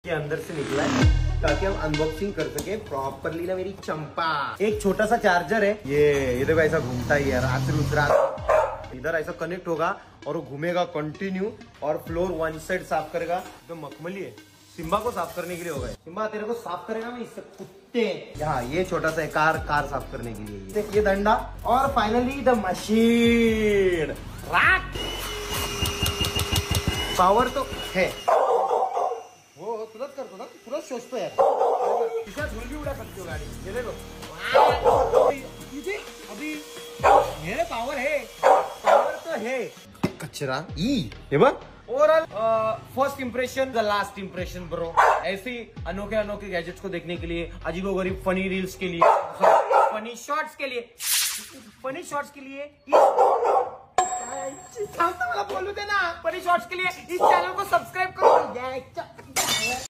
के अंदर से निकला है ताकि हम अनबॉक्सिंग कर सके प्रॉपरली ना मेरी चंपा। एक छोटा सा चार्जर है, ये देखो ऐसा घूमता ही है रात इधर ऐसा कनेक्ट होगा और वो घूमेगा कंटिन्यू और फ्लोर वन साइड साफ करेगा। तो मखमली है, सिम्बा को साफ करने के लिए होगा। सिम्बा तेरे को साफ करेगा मैं इससे कुत्ते। यहाँ ये छोटा सा कार साफ करने के लिए ये डंडा और फाइनली द मशीन। पावर तो है वो तुरंत करतो ना, तुरंत सोचतो यार धूल भी उड़ा सकती हो गाड़ी। ये देखो अभी मेरे पावर तो है। कचरा ये बघ। Overall first impression the last impression bro. ऐसे ही अनोखे गैजेट्स को देखने के लिए, अजीबोगरीब फनी रील्स के लिए, फनी शॉर्ट्स के लिए मला बोलू दे ना। फनी शॉर्ट्स के लिए इस चैनल को सब्सक्राइब करो।